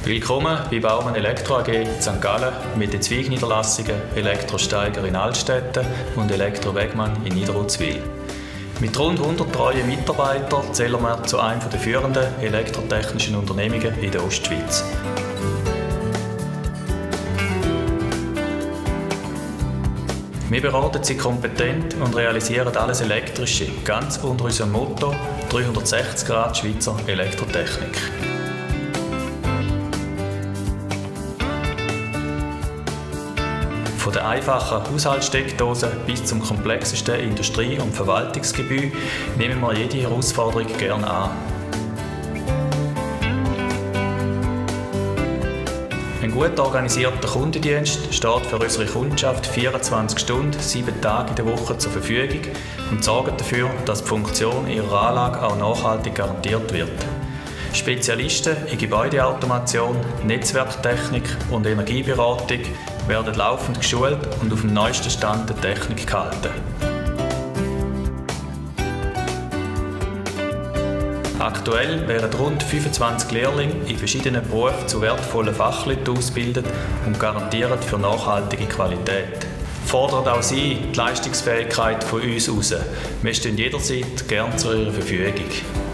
Willkommen bei Baumann Elektro AG in St. Gallen mit den Zweigniederlassungen Elektro Steiger in Altstetten und Elektro Wegmann in Niederutzwil. Mit rund 100 treuen Mitarbeitern zählen wir zu einem der führenden elektrotechnischen Unternehmungen in der Ostschweiz. Wir beraten Sie kompetent und realisieren alles Elektrische, ganz unter unserem Motto 360 Grad Schweizer Elektrotechnik. Von der einfachen Haushaltssteckdose bis zum komplexesten Industrie- und Verwaltungsgebäude nehmen wir jede Herausforderung gerne an. Ein gut organisierter Kundendienst steht für unsere Kundschaft 24 Stunden, 7 Tage in der Woche zur Verfügung und sorgt dafür, dass die Funktion ihrer Anlage auch nachhaltig garantiert wird. Spezialisten in Gebäudeautomation, Netzwerktechnik und Energieberatung werden laufend geschult und auf dem neuesten Stand der Technik gehalten. Aktuell werden rund 25 Lehrlinge in verschiedenen Berufen zu wertvollen Fachleuten ausgebildet und garantieren für nachhaltige Qualität. Fordert auch Sie die Leistungsfähigkeit von uns heraus. Wir stehen jederzeit gern zu Ihrer Verfügung.